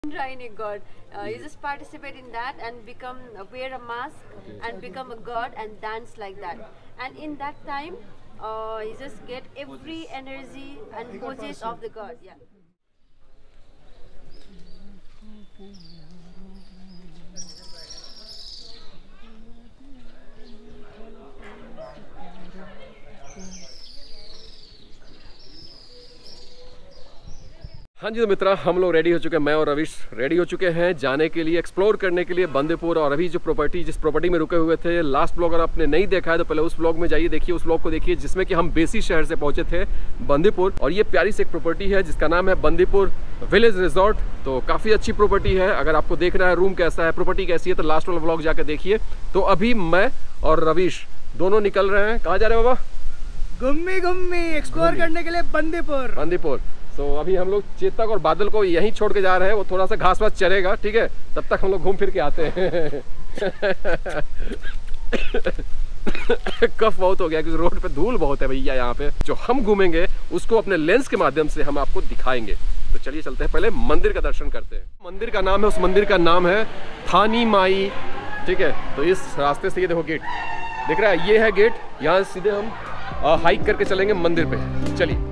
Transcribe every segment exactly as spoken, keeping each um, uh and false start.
Indra god. Uh, you just participate in that and become uh, wear a mask okay. and become a god and dance like that. And in that time, uh, you just get every energy and poses of the god. Yeah. हाँ जी तो मित्रा, हम लोग ready हो चुके हैं। मैं और Ravish ready हो चुके हैं जाने के लिए, एक्सप्लोर करने के लिए बंदीपुर। और अभी जो प्रॉपर्टी जिस प्रॉपर्टी में रुके हुए थे, लास्ट ब्लॉग अगर आपने नहीं देखा है तो पहले उस ब्लॉग में जाइए, देखिए उस ब्लॉग को देखिए जिसमें कि हम बेसी शहर से पहुंचे थे बंदीपुर। और ये प्यारी सी एक प्रॉपर्टी है जिसका नाम है बंदीपुर विलेज रिजॉर्ट। तो काफ़ी अच्छी प्रॉपर्टी है। अगर आपको देखना है रूम कैसा है, प्रॉपर्टी कैसी है, तो लास्ट वाला ब्लॉग जाकर देखिए। तो अभी मैं और रवीश दोनों निकल रहे हैं। कहाँ जा रहे हैं बाबा? घुम्मी घुम्मी एक्सप्लोर करने के लिए बंदीपुर। बंदीपुर। तो so, अभी हम लोग चेतक और बादल को यहीं छोड़ के जा रहे हैं। वो थोड़ा सा घास वास चरेगा, ठीक है, तब तक हम लोग घूम फिर के आते हैं। कफ बहुत हो गया क्योंकि रोड पे धूल बहुत है भैया। यहाँ पे जो हम घूमेंगे उसको अपने लेंस के माध्यम से हम आपको दिखाएंगे। तो चलिए चलते हैं, पहले मंदिर का दर्शन करते हैं। मंदिर का नाम है, उस मंदिर का नाम है थानी माई, ठीक है। तो इस रास्ते से ये देखो गेट दिख रहा है, ये है गेट। यहाँ सीधे हम हाइक करके चलेंगे मंदिर पे। चलिए।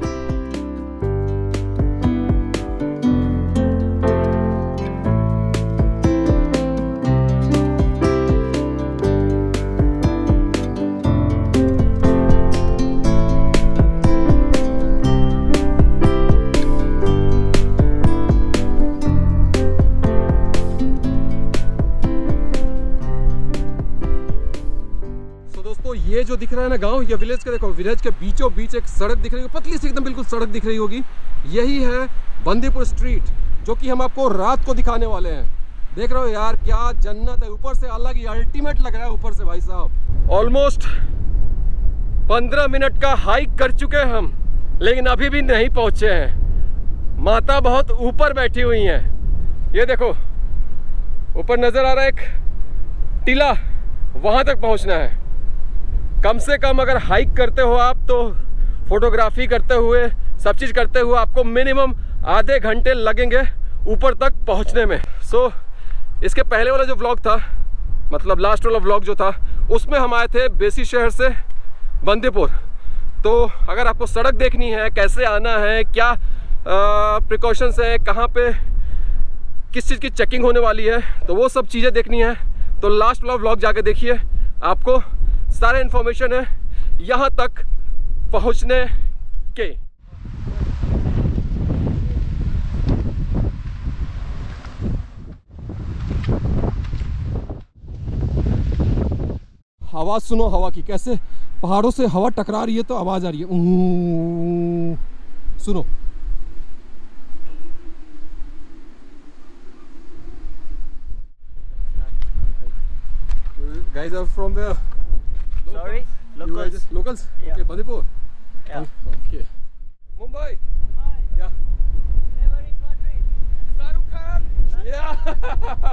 ये जो दिख रहा है ना गांव, ये विलेज का देखो, विलेज के बीचों बीच एक सड़क दिख रही है, पतली सी एकदम बिल्कुल सड़क दिख रही होगी। यही है बंदीपुर स्ट्रीट, जो कि हम आपको रात को दिखाने वाले हैं। देख रहे हो यार, क्या जन्नत है। ऊपर से अलग ही अल्टीमेट लग रहा है ऊपर से भाई साहब। ऑलमोस्ट पंद्रह मिनट का हाइक कर चुके हैं हम, लेकिन अभी भी नहीं पहुंचे हैं। माता बहुत ऊपर बैठी हुई है। ये देखो ऊपर नजर आ रहा है एक टीला, वहां तक पहुंचना है। कम से कम अगर हाइक करते हो आप, तो फोटोग्राफी करते हुए, सब चीज़ करते हुए आपको मिनिमम आधे घंटे लगेंगे ऊपर तक पहुंचने में। सो so, इसके पहले वाला जो व्लॉग था, मतलब लास्ट वाला व्लॉग जो था, उसमें हम आए थे बेसी शहर से बंदीपुर। तो अगर आपको सड़क देखनी है, कैसे आना है, क्या प्रिकॉशंस है, कहाँ पे किस चीज़ की चेकिंग होने वाली है, तो वो सब चीज़ें देखनी है तो लास्ट वाला व्लॉग जाके देखिए। आपको सारे इन्फॉर्मेशन है यहाँ तक पहुँचने के। आवाज सुनो हवा की, कैसे पहाड़ों से हवा टकरा रही है तो आवाज आ रही है। सुनो। Guys are from where? Sorry, locals. Just locals? Yeah. Okay, Bandipur? Yeah. Okay. Mumbai? Mumbai. Yeah. Favorite country? Shahrukh Khan? Yeah.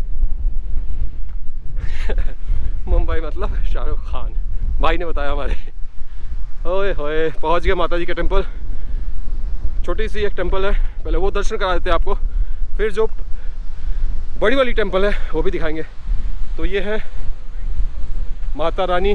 Mumbai मतलब शाहरुख खान, भाई ने बताया हमारे। ओए होए, पहुंच गए माता जी के टेम्पल। छोटी सी एक टेम्पल है, पहले वो दर्शन करा देते हैं आपको, फिर जो बड़ी वाली टेम्पल है वो भी दिखाएंगे। तो ये है माता रानी।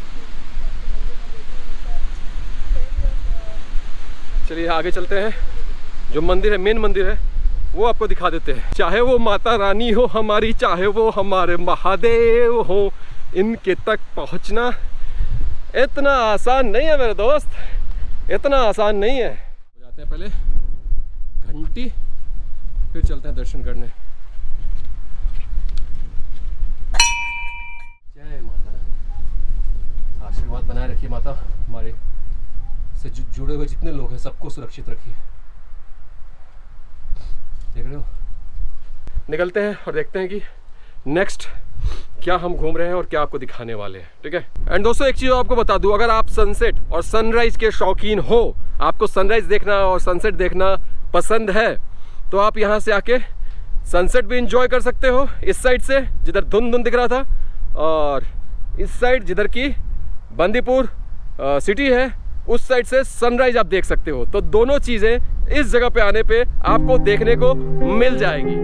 चलिए आगे चलते हैं। जो मंदिर है, मेन मंदिर है, वो आपको दिखा देते हैं। चाहे वो माता रानी हो हमारी, चाहे वो हमारे महादेव हो, इनके तक पहुंचना इतना आसान नहीं है मेरे दोस्त, इतना आसान नहीं है। जाते हैं पहले घंटी, फिर चलते हैं दर्शन करने। जय माता रानी, आशीर्वाद बनाए रखिए माता, हमारे से जुड़े हुए जितने लोग हैं सबको सुरक्षित रखिए। देख रहे हो, निकलते हैं और देखते हैं कि नेक्स्ट क्या हम घूम रहे हैं और क्या आपको दिखाने वाले हैं, ठीक है। एंड दोस्तों एक चीज़ आपको बता दूं, अगर आप सनसेट और सनराइज के शौकीन हो, आपको सनराइज देखना और सनसेट देखना पसंद है, तो आप यहाँ से आके सनसेट भी इंजॉय कर सकते हो। इस साइड से जिधर धुंध धुंध दिख रहा था, और इस साइड जिधर की बंदीपुर सिटी है, उस साइड से सनराइज आप देख सकते हो। तो दोनों चीजें इस जगह पे आने पे आपको देखने को मिल जाएगी।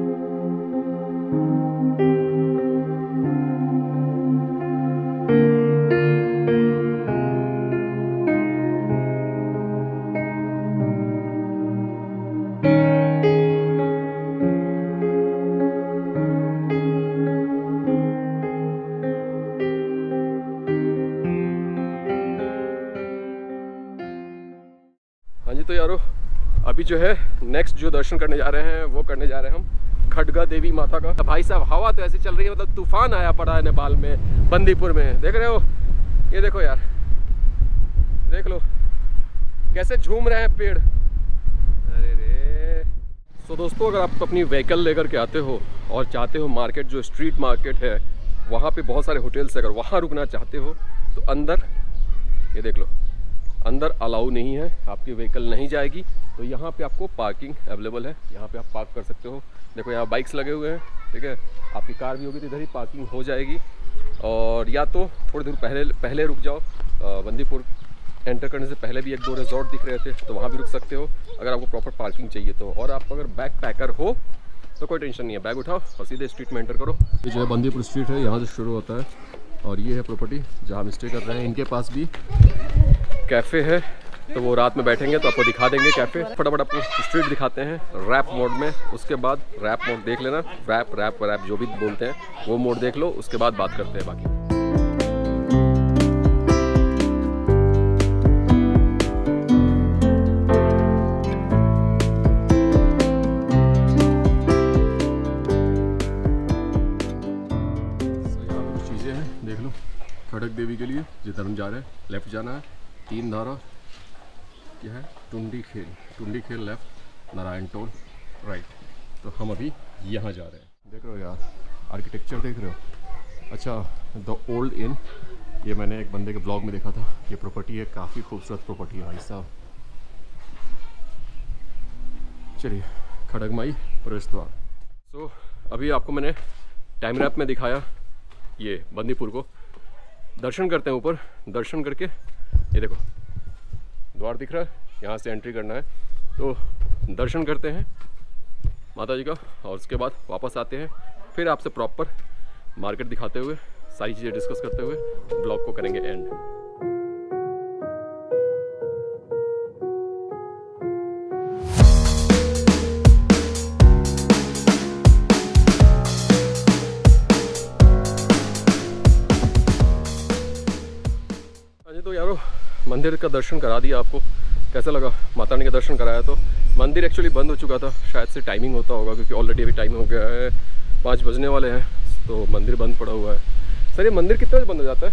हाँ जी, तो यारो अभी जो है नेक्स्ट जो दर्शन करने जा रहे हैं वो करने जा रहे हैं हम खडगा देवी माता का। भाई साहब हवा तो ऐसी चल रही है, मतलब तूफान आया पड़ा है नेपाल में, बंदीपुर में। देख रहे हो, ये देखो यार, देख लो कैसे झूम रहे हैं पेड़। अरे रे। तो दोस्तों, अगर आप अपनी व्हीकल लेकर के आते हो और चाहते हो मार्केट जो स्ट्रीट मार्केट है वहाँ पे बहुत सारे होटल्स है, अगर वहाँ रुकना चाहते हो तो अंदर ये देख लो, अंदर अलाउ नहीं है, आपकी व्हीकल नहीं जाएगी। तो यहाँ पे आपको पार्किंग अवेलेबल है, यहाँ पे आप पार्क कर सकते हो। देखो यहाँ बाइक्स लगे हुए हैं, ठीक है। आपकी कार भी होगी तो इधर ही पार्किंग हो जाएगी। और या तो थोड़ी दूर पहले पहले रुक जाओ, बंदीपुर एंटर करने से पहले भी एक दो रिजॉर्ट दिख रहे थे, तो वहाँ भी रुक सकते हो अगर आपको प्रॉपर पार्किंग चाहिए तो। और आप अगर बैक पैकर हो तो कोई टेंशन नहीं है, बैग उठाओ और सीधे स्ट्रीट में एंटर करो। ये जो है बंदीपुर स्ट्रीट है, यहाँ से शुरू होता है और ये है प्रॉपर्टी जहाँ हम स्टे कर रहे हैं। इनके पास भी कैफ़े है, तो वो रात में बैठेंगे तो आपको दिखा देंगे कैफ़े। फटाफट आपको स्ट्रीट दिखाते हैं रैप मोड में, उसके बाद रैप मोड देख लेना, रैप रैप रैप जो भी बोलते हैं वो मोड देख लो, उसके बाद बात करते हैं बाकी। देख लो, खडक देवी के लिए जिधर हम जा रहे हैं लेफ्ट जाना है, तीन धारा क्या है, टुंडी खेल, टुंडी खेल लेफ्ट, नारायण टोल राइट। तो हम अभी यहाँ जा रहे हैं। देख रहे हो यार, आर्किटेक्चर देख रहे हो। अच्छा, द ओल्ड इन, ये मैंने एक बंदे के ब्लॉग में देखा था। ये प्रॉपर्टी है, काफ़ी खूबसूरत प्रॉपर्टी है भाई साहब। चलिए, खडगमाई प्रवेश द्वार। सो अभी आपको मैंने टाइम रैप में दिखाया ये बंदीपुर को। दर्शन करते हैं ऊपर, दर्शन करके ये देखो द्वार दिख रहा है, यहाँ से एंट्री करना है। तो दर्शन करते हैं माता जी का और उसके बाद वापस आते हैं, फिर आपसे प्रॉपर मार्केट दिखाते हुए सारी चीज़ें डिस्कस करते हुए ब्लॉग को करेंगे एंड। तो यारो मंदिर का दर्शन करा दिया आपको, कैसा लगा? माता रानी का दर्शन कराया। तो मंदिर एक्चुअली बंद हो चुका था, शायद से टाइमिंग होता होगा क्योंकि ऑलरेडी अभी टाइम हो गया है, पाँच बजने वाले हैं, तो मंदिर बंद पड़ा हुआ है। सर ये मंदिर कितने बजे बंद हो जाता है?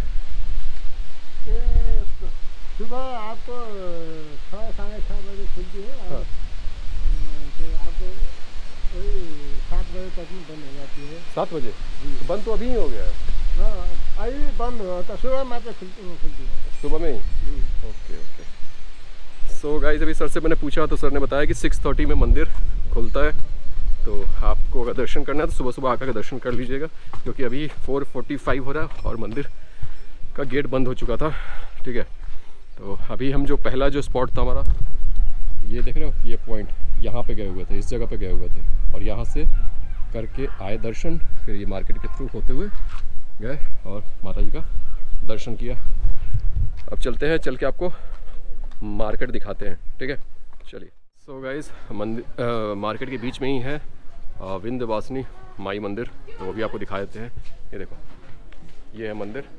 सुबह आपको छः साढ़े छः बजे खुलती है और तो आपको वही सात बजे तक में बंद हो जाती है। सात बजे बंद तो अभी ही हो गया है। हाँ, अभी बंद हुआ था, सुबह मात्र खुलती है, सुबह में ही। Okay okay. सो गाइस, अभी सर से मैंने पूछा तो सर ने बताया कि सिक्स थर्टी में मंदिर खुलता है। तो आपको अगर दर्शन करना है तो सुबह सुबह आकर के दर्शन कर लीजिएगा, क्योंकि अभी फोर फोर्टी फाइव हो रहा है और मंदिर का गेट बंद हो चुका था। ठीक है, तो अभी हम जो पहला जो स्पॉट था हमारा, ये देख रहे हो, ये पॉइंट यहाँ पे गए हुए थे, इस जगह पे गए हुए थे और यहाँ से करके आए दर्शन, फिर ये मार्केट के थ्रू होते हुए गए और माता जी का दर्शन किया। अब चलते हैं, चल के आपको मार्केट दिखाते हैं। ठीक है, चलिए। सो गाइस, मंदिर मार्केट के बीच में ही है विंध्यवासिनी माई मंदिर, तो वो भी आपको दिखा देते हैं। ये देखो, ये है मंदिर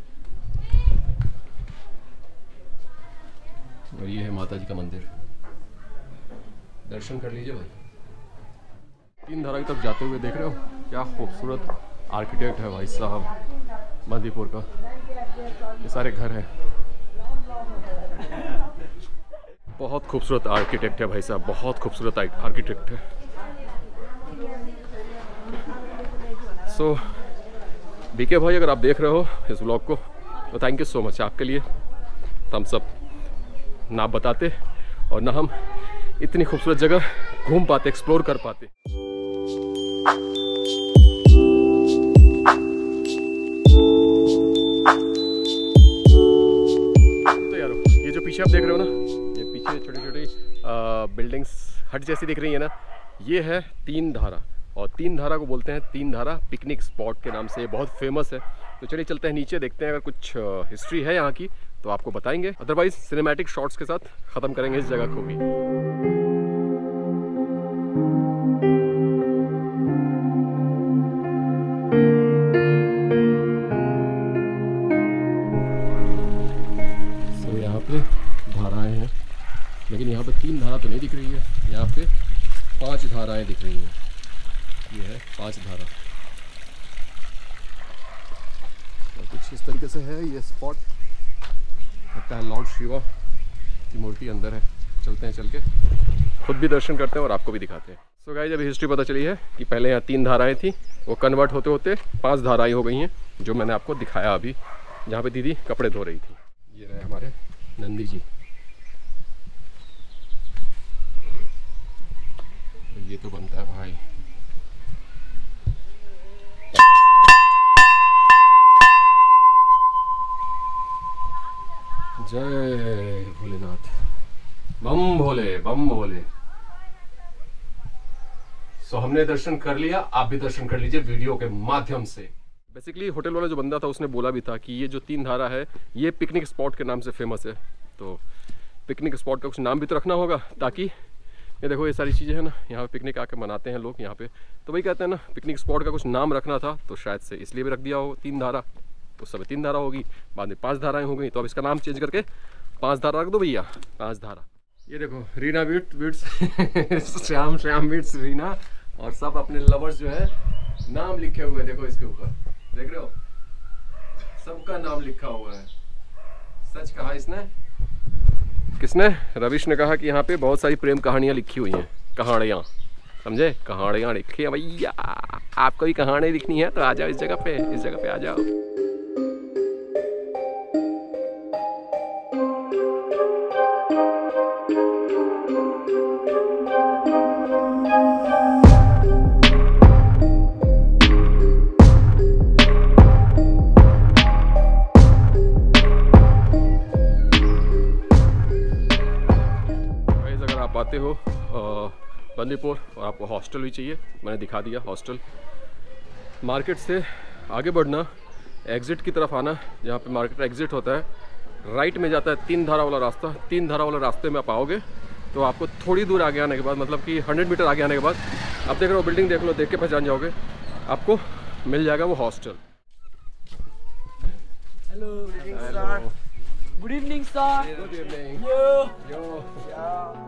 और ये है माता जी का मंदिर। दर्शन कर लीजिए भाई। तीन धारा की तरफ जाते हुए देख रहे हो, क्या खूबसूरत आर्किटेक्ट है भाई साहब बंदीपुर का। ये सारे घर हैं, बहुत खूबसूरत आर्किटेक्ट है भाई साहब, बहुत खूबसूरत आर्किटेक्ट है। सो बीके भाई, अगर आप देख रहे हो इस व्लॉग को तो थैंक यू सो मच। आपके लिए थम्स अप। ना बताते और ना हम इतनी खूबसूरत जगह घूम पाते, एक्सप्लोर कर पाते। पीछे आप देख रहे हो ना, ये पीछे छोटी छोटी बिल्डिंग्स हट जैसी दिख रही है ना, ये है तीन धारा। और तीन धारा को बोलते हैं तीन धारा पिकनिक स्पॉट के नाम से, ये बहुत फेमस है। तो चलिए चलते हैं नीचे, देखते हैं अगर कुछ हिस्ट्री है यहाँ की तो आपको बताएंगे, अदरवाइज सिनेमैटिक शॉट्स के साथ ख़त्म करेंगे इस जगह को भी। तो यहाँ पे धाराएं हैं, लेकिन यहाँ पे तीन धारा तो नहीं दिख रही है, यहाँ पे पांच धाराएं दिख रही हैं। ये है पांच धारा, और कुछ इस तरीके से है ये स्पॉट। लगता है लॉर्ड शिवा की मूर्ति अंदर है। चलते हैं, चल के खुद भी दर्शन करते हैं और आपको भी दिखाते हैं। सो so गाइस, अभी हिस्ट्री पता चली है कि पहले यहाँ तीन धाराएं थी, वो कन्वर्ट होते होते पांच धाराएं हो गई हैं, जो मैंने आपको दिखाया अभी, जहाँ पे दीदी कपड़े धो रही थी। ये रहे हमारे नंदी जी। तो ये तो बनता है भाई। जय भोलेनाथ, बम भोले बम भोले। सो हमने दर्शन कर लिया, आप भी दर्शन कर लीजिए वीडियो के माध्यम से। बेसिकली होटल वाला जो बंदा था उसने बोला भी था कि ये जो तीन धारा है ये पिकनिक स्पॉट के नाम से फेमस है। तो पिकनिक स्पॉट का कुछ नाम भी तो रखना होगा, ताकि ये देखो ये सारी चीज़ें हैं ना, यहाँ पे पिकनिक आके मनाते हैं लोग यहाँ पे, तो वही कहते हैं ना पिकनिक स्पॉट का कुछ नाम रखना था, तो शायद से इसलिए भी रख दिया हो तीन धारा। उस समय तीन धारा होगी, बाद में पांच धाराएं हो गई, तो अब इसका नाम चेंज करके पांच धारा रख दो भैया, पांच धारा। ये देखो Reena beat beats Shyam Shyam beats Reena, और सब अपने लवर्स जो है नाम लिखे हुए हैं, देखो इसके ऊपर देख रहे हो, सबका नाम लिखा हुआ है। सच कहा इसने, किसने? रविश ने कहा कि यहाँ पे बहुत सारी प्रेम कहानियाँ लिखी हुई हैं, कहानियाँ, समझे, कहानियाँ लिखी है भैया। आपको भी कहानी लिखनी है तो आ जाओ इस जगह पे, इस जगह पे आ जाओ। आते हो बंदीपुर और आपको हॉस्टल भी चाहिए, मैंने दिखा दिया हॉस्टल। मार्केट से आगे बढ़ना, एग्ज़िट की तरफ आना, जहाँ पे मार्केट एग्ज़िट होता है, राइट में जाता है तीन धारा वाला रास्ता। तीन धारा वाला रास्ते में आप आओगे तो आपको थोड़ी दूर आगे आने के बाद, मतलब कि सौ मीटर आगे आने के बाद, आप देख रहे हो बिल्डिंग, देख लो, देख के पहचान जाओगे, आपको मिल जाएगा वो hostel. Hello, good evening sir. Good evening. Yo yo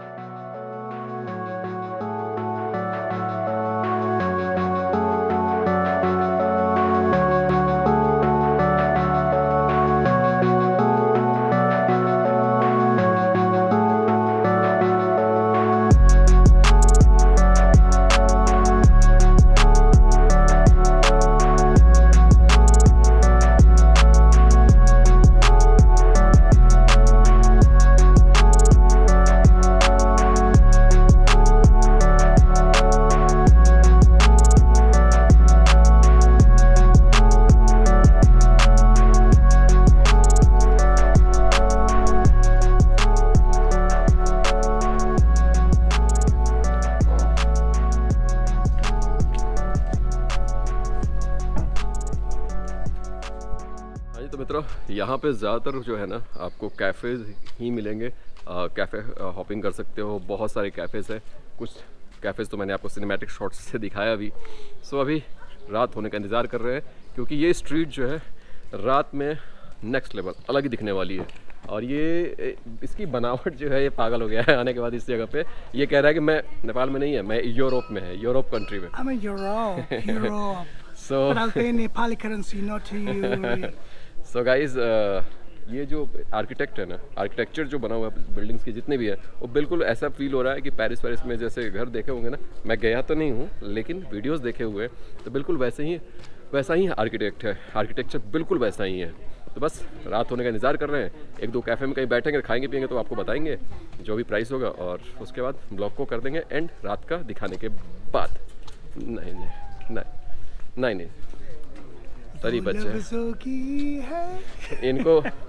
यहाँ पे ज़्यादातर जो है ना आपको कैफ़ेज़ ही मिलेंगे। कैफ़े हॉपिंग कर सकते हो, बहुत सारे कैफ़ेज़ हैं। कुछ कैफ़ेज़ तो मैंने आपको सिनेमैटिक शॉट्स से दिखाया भी। सो अभी रात होने का इंतज़ार कर रहे हैं, क्योंकि ये स्ट्रीट जो है रात में नेक्स्ट लेवल अलग ही दिखने वाली है। और ये इसकी बनावट जो है ये पागल हो गया है आने के बाद इस जगह पे। ये कह रहा है कि मैं नेपाल में नहीं है, मैं यूरोप में है, यूरोप कंट्री में। I'm in Europe, Europe. So But I'll pay Nepali currency, not to you. So guys ये जो आर्किटेक्ट है ना, आर्किटेक्चर जो बना हुआ है बिल्डिंग्स की जितने भी है, वो बिल्कुल ऐसा फील हो रहा है कि पेरिस वेरिस में जैसे घर देखे होंगे ना, मैं गया तो नहीं हूँ लेकिन वीडियोस देखे हुए, तो बिल्कुल वैसे ही वैसा ही आर्किटेक्ट है, आर्किटेक्चर बिल्कुल वैसा ही है। तो बस रात होने का इंतज़ार कर रहे हैं, एक दो कैफ़े में कहीं बैठेंगे, खाएंगे पिएंगे तो आपको बताएंगे जो भी प्राइस होगा, और उसके बाद ब्लॉग को कर देंगे एंड रात का दिखाने के बाद। नहीं नहीं नहीं नहीं नहीं तरी बच्चे की है। इनको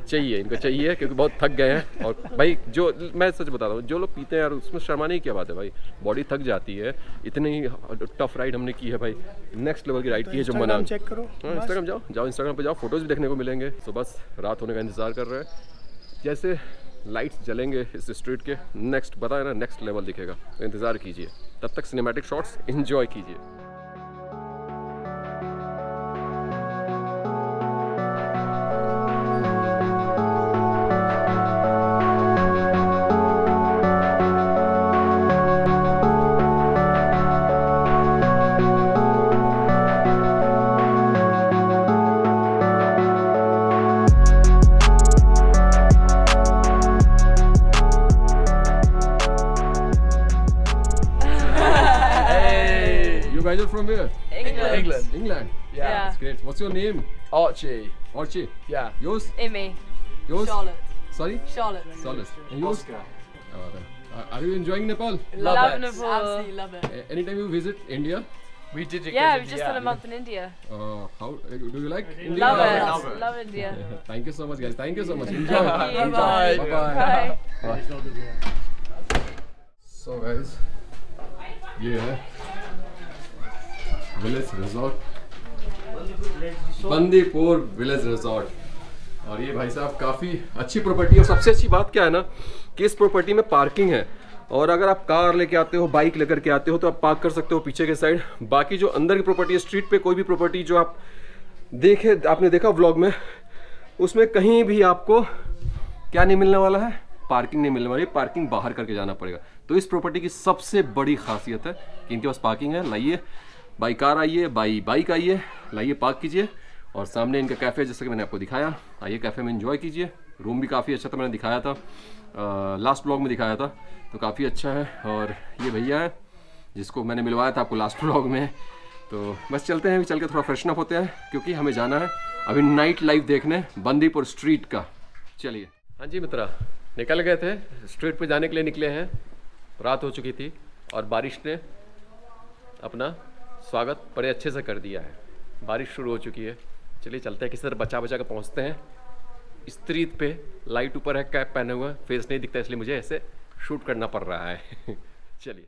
चाहिए, इनको चाहिए क्योंकि बहुत थक गए हैं। और भाई जो मैं सच बता रहा हूँ, जो लोग पीते हैं यार उसमें शर्माने की क्या बात है भाई, बॉडी थक जाती है। इतनी टफ राइड हमने की है भाई, नेक्स्ट लेवल की राइड की है जो मना। चेक करो, हाँ इंस्टाग्राम जाओ जाओ इंस्टाग्राम पे जाओ, फोटोज़ भी देखने को मिलेंगे। तो बस रात होने का इंतज़ार कर रहे हैं, जैसे लाइट्स जलेंगे इस स्ट्रीट के, नेक्स्ट बताया ना नेक्स्ट लेवल दिखेगा, तो इंतज़ार कीजिए। तब तक सिनेमैटिक शॉट्स एंजॉय कीजिए। You guys are from where? England. England. England. Yeah. That's great. What's your name? Archie. Archie. Yeah. Yours? Amy. Yours? Charlotte. Sorry? Charlotte. Charlotte. And yours? Oscar. Oh, okay. Uh, are you enjoying Nepal? Love Love it. Nepal. Absolutely love it. A- anytime you visit India? We did it. Yeah, we've just done a month in India. Uh, how uh, do you like India? Love, Love it. it. Love, Love it. India. Thank you so much, guys. Thank you so much. Enjoy. Thank you. Bye. Bye-bye. Bye. So guys, ये है village resort, Bandipur village resort. और ये भाई साहब काफ़ी अच्छी property है। और सबसे अच्छी बात क्या है ना कि इस प्रॉपर्टी में पार्किंग है, और अगर आप कार लेके आते हो, बाइक लेकर के आते हो तो आप पार्क कर सकते हो पीछे के साइड। बाकी जो अंदर की प्रॉपर्टी है, स्ट्रीट पे कोई भी प्रॉपर्टी जो आप देखे आपने देखा व्लॉग में, उसमें कहीं भी आपको क्या नहीं मिलने वाला है, पार्किंग नहीं मिलने वाली, पार्किंग बाहर करके जाना पड़ेगा। तो इस प्रॉपर्टी की सबसे बड़ी खासियत है कि इनके पास पार्किंग है। लाइए बाई कार आइए, बाई बाइक आइए, लाइए पार्क कीजिए। और सामने इनका कैफ़े जैसे कि मैंने आपको दिखाया, आइए कैफ़े में एंजॉय कीजिए। रूम भी काफ़ी अच्छा था, मैंने दिखाया था लास्ट ब्लॉग में दिखाया था, तो काफ़ी अच्छा है। और ये भैया है जिसको मैंने मिलवाया था आपको लास्ट ब्लॉग में। तो बस चलते हैं, अभी चल के थोड़ा फ्रेशन अप होते हैं क्योंकि हमें जाना है अभी नाइट लाइफ देखने बंदीपुर स्ट्रीट का। चलिए। हाँ जी मित्रा, निकल गए थे, स्ट्रीट पे जाने के लिए निकले हैं। रात हो चुकी थी और बारिश ने अपना स्वागत बड़े अच्छे से कर दिया है। बारिश शुरू हो चुकी है, चलिए चलते हैं, किसी तरह बचा बचा कर पहुँचते हैं स्ट्रीट पे। लाइट ऊपर है, कैप पहने हुए, फेस नहीं दिखता इसलिए मुझे ऐसे शूट करना पड़ रहा है। चलिए।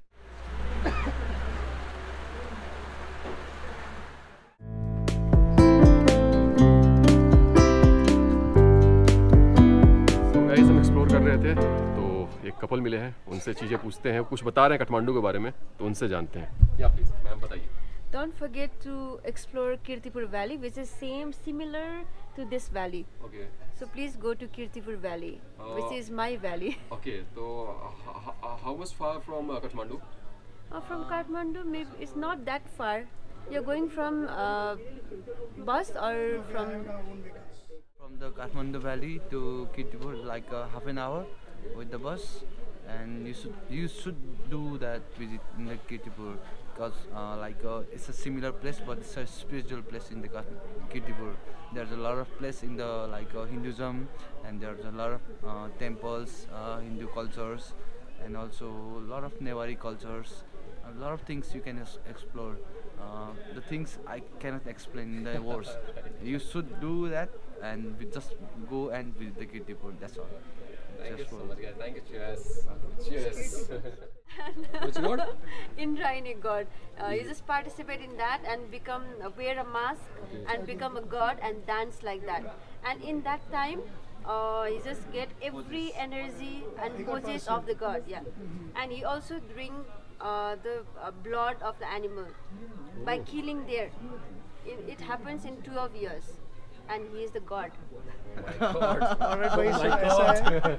तो गाइस हम एक्सप्लोर कर रहे थे, तो एक कपल मिले हैं, उनसे चीज़ें पूछते हैं, कुछ बता रहे हैं काठमांडू के बारे में, तो उनसे जानते हैं। या प्लीज मैम बताइए। Don't forget to explore Kirtipur Valley, which is same similar to this valley. Okay So please go to Kirtipur Valley, which Uh, is my valley. Okay तो how was far from Kathmandu? Uh, from Kathmandu, maybe it's not that far. You're going from uh, bus or from? From the Kathmandu Valley to Kirtipur, like uh, half an hour with the bus, and you should you should do that visit in the Kirtipur because uh, like uh, it's a similar place, but it's a spiritual place in the Kath- Kirtipur. There's a lot of place in the like uh, Hinduism, and there's a lot of uh, temples, uh, Hindu cultures, and also a lot of Newari cultures. A lot of things you can es- explore. Uh, the things I cannot explain in the words. You should do that, and we just go and visit the Kirtipur. That's all. Thank you Just so for- much guys. Thank you. Cheers. Cheers. Which god? Indrayani god. Uh, you just participate in that and become uh, wear a mask and become a god and dance like that. And in that time, uh, you just get every energy and poses of the god. Yeah, and you also drink uh, the uh, blood of the animal by killing there. It, it happens in twelve years, and he is the god. Alright भाई, so ऐसा है,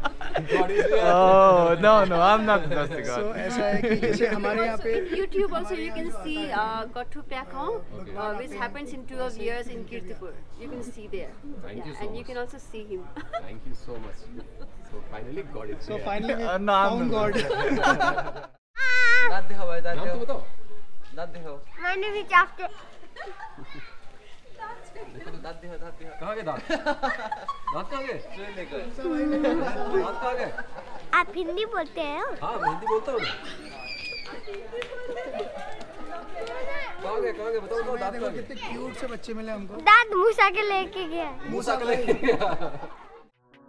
Oh no no, I'm not just a so god. ऐसा है कि जैसे हमारे यहाँ Also पे in YouTube also you can see uh, Gothu Pyakong, uh, which happens in twelve years in Kirtipur. You can see there. Thank you so and you much. can also see him. Thank you so much. So finally god is so here. finally we Uh, no, I'm found not. God. दांत दिखाओ भाई, दांत नाम तो दिखाओ, बताओ। दांत दिखाओ, मैंने भी चाहते देखो दांत दिखाओ, दांत दिखाओ। कहाँ गए दांत? दांत कहाँ गए? ट्रेन लेकर। दांत कहाँ गए? आप हिंदी बोलते हैं हो? हाँ मैं हिंदी बोलता हूँ ना। कहाँ गए कहाँ गए बताओ बताओ दांत देखो कहाँ गए? कितने क्यूट से बच्चे मिले हमको। दांत मूसा के लेके गया। मूसा के लेके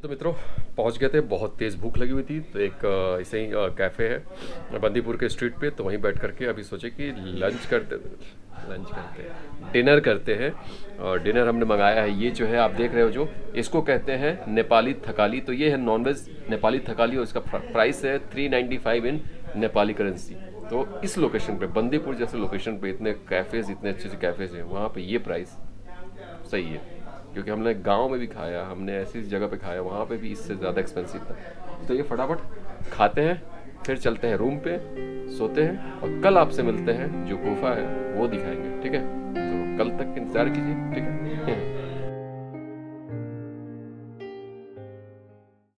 तो मित्रों पहुंच गए थे, बहुत तेज़ भूख लगी हुई थी, तो एक ऐसे ही कैफ़े है बंदीपुर के स्ट्रीट पे, तो वहीं बैठ करके अभी सोचे कि लंच करते लंच करते हैं डिनर करते हैं। और डिनर हमने मंगाया है, ये जो है आप देख रहे हो, जो इसको कहते हैं नेपाली थकाली। तो ये है नॉनवेज नेपाली थकाली और इसका प्राइस है three ninety five in Nepali currency. तो इस लोकेशन पे, बंदीपुर जैसे लोकेशन पे इतने कैफ़ेज़, इतने अच्छे अच्छे कैफ़ेज़ हैं, वहाँ पे ये प्राइस सही है। क्योंकि हमने गांव में भी खाया, हमने ऐसी जगह पे खाया, वहाँ पे भी इससे ज़्यादा एक्सपेंसिव था। तो ये फटाफट खाते हैं, फिर चलते हैं रूम पे, सोते हैं और कल आपसे मिलते हैं, जो गुफा है वो दिखाएंगे, ठीक है। तो कल तक इंतज़ार कीजिए, ठीक है।